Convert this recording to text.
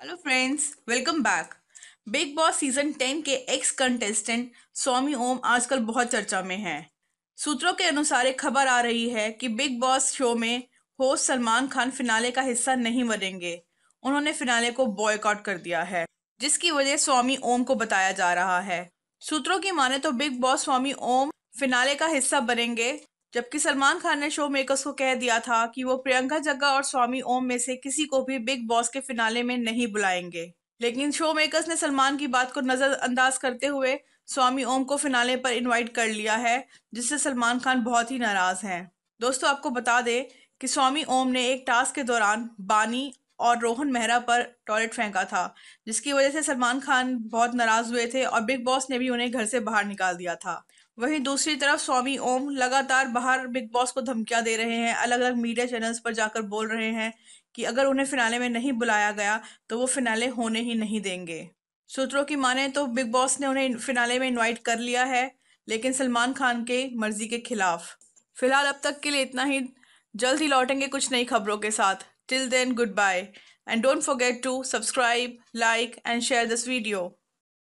Hello friends, welcome back. Big boss season 10 के ex contestant स्वामी ओम आजकल बहुत चर्चा में हैं। सूत्रों के अनुसार एक खबर आ रही है कि बिग बॉस शो में होस्ट सलमान खान फिनाले का हिस्सा नहीं बनेंगे। उन्होंने फिनाले को बॉयकॉट कर दिया है, जिसकी वजह स्वामी ओम को बताया जा रहा है। सूत्रों की माने तो big boss Swami Om finale का हिस्सा बनेंगे, जबकि सलमान खान ने शो मेकर्स को कह दिया था कि वो प्रियंका जग्गा और स्वामी ओम में से किसी को भी बिग बॉस के फिनाले में नहीं बुलाएंगे। लेकिन शो मेकर्स ने सलमान की बात को नजरअंदाज करते हुए स्वामी ओम को फिनाले पर इनवाइट कर लिया है, जिससे सलमान खान बहुत ही नाराज हैं। दोस्तों, आपको बता दें कि स्वामी ओम ने एक टास्क के दौरान बानी और रोहन मेहरा पर टॉयलेट फेंका था, जिसकी वजह से सलमान खान बहुत नाराज हुए थे और बिग बॉस ने भी उन्हें घर से बाहर निकाल दिया था। वहीं दूसरी तरफ स्वामी ओम लगातार बाहर बिग बॉस को धमकियां दे रहे हैं, अलग अलग मीडिया चैनल्स पर जाकर बोल रहे हैं कि अगर उन्हें फिनाले में नहीं बुलाया गया तो वो फिनाले होने ही नहीं देंगे। सूत्रों की माने तो बिग बॉस ने उन्हें फिनाले में इनवाइट कर लिया है, लेकिन सलमान खान के मर्जी के खिलाफ। फिलहाल अब तक के लिए इतना ही। जल्द ही लौटेंगे कुछ नई खबरों के साथ। Till then, good bye and don't forget to subscribe, like and share this video.